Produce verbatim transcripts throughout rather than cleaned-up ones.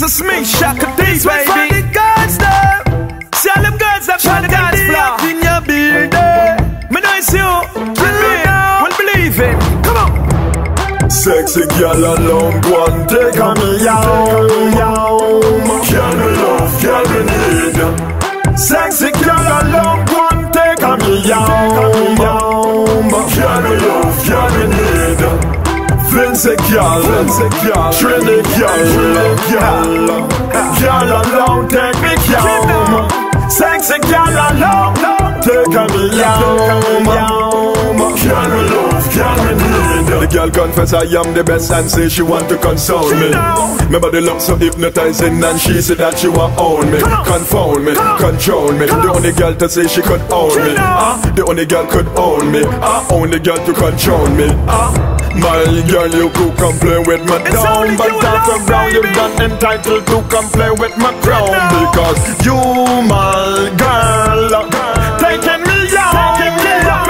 This is me, Shaka D, baby. This one for the girls now. See all them girls that on the dance floor. In your building. Me know it's you, and me will believe it. Come on. Sexy girl alone, one take on me, yow, yow. Girl me love, girl me need. Sexy girl alone, one take on me, yow, yow. Girl me love, girl me need. Vince girl, Vince girl, Trini girl, Trini girl. Girl alone, take me, yow. Sexy girl alone, take on me, yow, yow. Girl me love, girl me need. The girl confess I am the best and say she want to console me. Remember the look so hypnotizing and she said that she want own me, confound me, control me. The only girl to say she could own me. Uh, the only girl could own me. Uh, only girl to control me. Uh, my girl, you could come play with my down, but after round you're not entitled to come play with my crown, because you, my girl, taking me out, taking me out,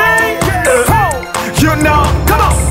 you know. Come on.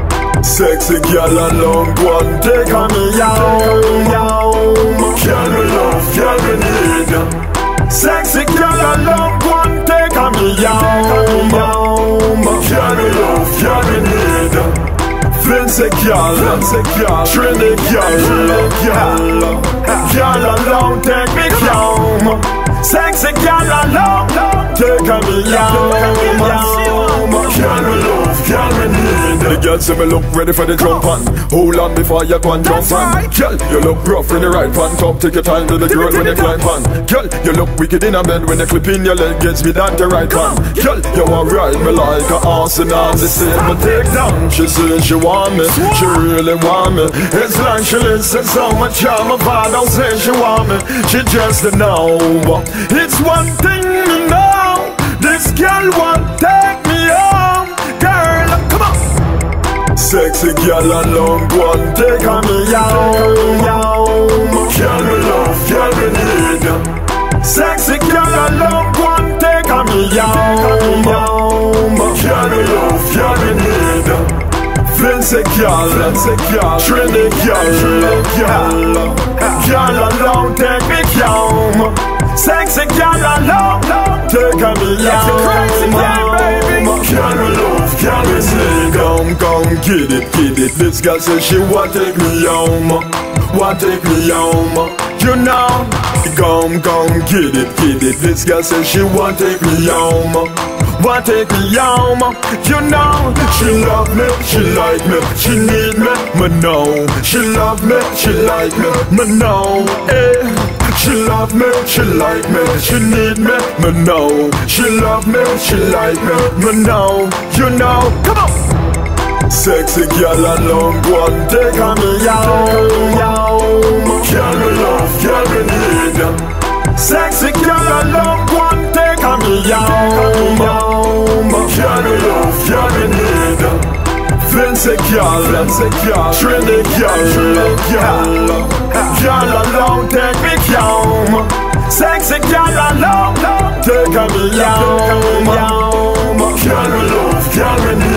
Sexy girl alone, one take on me, yow, yow. Girl me love, girl me need. Sexy girl alone, one take on me, yow, yow. Girl me love, girl me need. Vince girl, Vince girl, Trini girl, Trini girl. Girl alone, take me home. Sexy girl alone, take on me, yow, yow. Girl me love, girl me need. The girl say me look ready for the jump on. Hold on before you go and jump on. Girl, you look rough when you ride pan top. Take your time to the girl when you climb on. Girl, you look wicked in a bed when you clip in your leg. Gets me down to right pan. Girl, you want ride me like a horse and all the same. But take down, she says she want me. She really want me. It's like she listens so much of my father don't say she want me. She just don't know. It's one thing to know. This girl won't take me home. Girl, come on. Sexy girl alone, one take on me, yow, yow. Girl me love, girl me need. Sexy girl alone, one take on me, yow, yow. Girl me love, girl me need. Vince girl, Vince girl, Trini girl, Trini girl. Girl alone, take me home. Sexy girl alone, take on me, yow, yow. Girl me love, girl me need. Come, come, get it, get it. This girl says she want take me home, want take me home. You know, come, come, get it, get it. This girl says she want take me home, want take me home. You know, she love me, she like me, she need me, me know. She love me, she like me, me know. Eh. She love me, she like me, she need me, me know. She love me, she like me, me know. You know, come on. Sexy girl alone, one take on me, yow, yow. Girl me love, girl me need. Sexy girl alone, one take on me, yow, yow. Girl me love, girl me need. Vince girl, Vince girl, Trini girl, Trini girl. Girl alone, take me home. Sexy girl alone, take on me, yow, yow. Girl me love, girl me need.